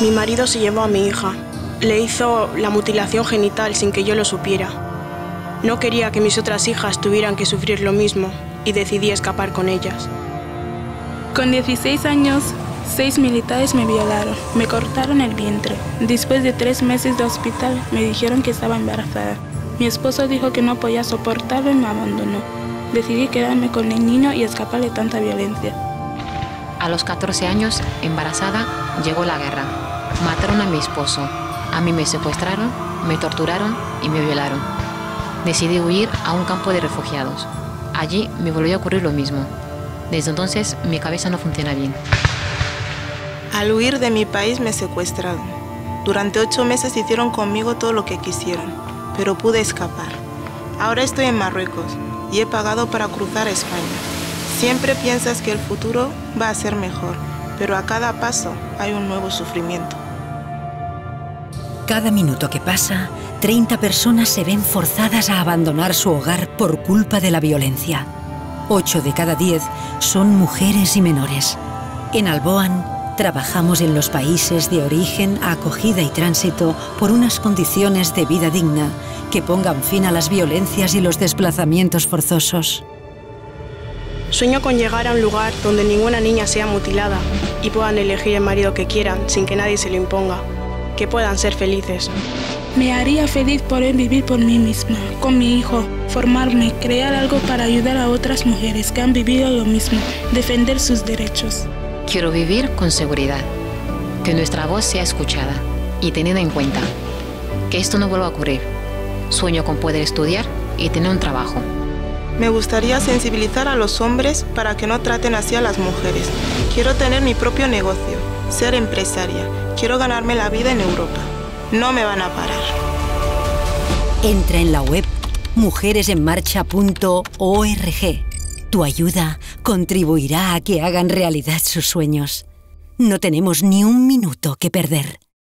Mi marido se llevó a mi hija. Le hizo la mutilación genital sin que yo lo supiera. No quería que mis otras hijas tuvieran que sufrir lo mismo y decidí escapar con ellas. Con 16 años, 6 militares me violaron. Me cortaron el vientre. Después de 3 meses de hospital, me dijeron que estaba embarazada. Mi esposo dijo que no podía soportarlo y me abandonó. Decidí quedarme con el niño y escapar de tanta violencia. A los 14 años, embarazada, llegó la guerra. Mataron a mi esposo. A mí me secuestraron, me torturaron y me violaron. Decidí huir a un campo de refugiados. Allí me volvió a ocurrir lo mismo. Desde entonces, mi cabeza no funciona bien. Al huir de mi país me secuestraron. Durante 8 meses hicieron conmigo todo lo que quisieron, pero pude escapar. Ahora estoy en Marruecos y he pagado para cruzar a España. Siempre piensas que el futuro va a ser mejor, pero a cada paso hay un nuevo sufrimiento. Cada minuto que pasa, 30 personas se ven forzadas a abandonar su hogar por culpa de la violencia. 8 de cada 10 son mujeres y menores. En Alboan, trabajamos en los países de origen, acogida y tránsito por unas condiciones de vida digna que pongan fin a las violencias y los desplazamientos forzosos. Sueño con llegar a un lugar donde ninguna niña sea mutilada y puedan elegir el marido que quieran sin que nadie se lo imponga. Que puedan ser felices. Me haría feliz poder vivir por mí misma, con mi hijo, formarme, crear algo para ayudar a otras mujeres que han vivido lo mismo, defender sus derechos. Quiero vivir con seguridad, que nuestra voz sea escuchada y tenida en cuenta, que esto no vuelva a ocurrir. Sueño con poder estudiar y tener un trabajo. Me gustaría sensibilizar a los hombres para que no traten así a las mujeres. Quiero tener mi propio negocio, ser empresaria. Quiero ganarme la vida en Europa. No me van a parar. Entra en la web mujeresenmarcha.org. Tu ayuda contribuirá a que hagan realidad sus sueños. No tenemos ni un minuto que perder.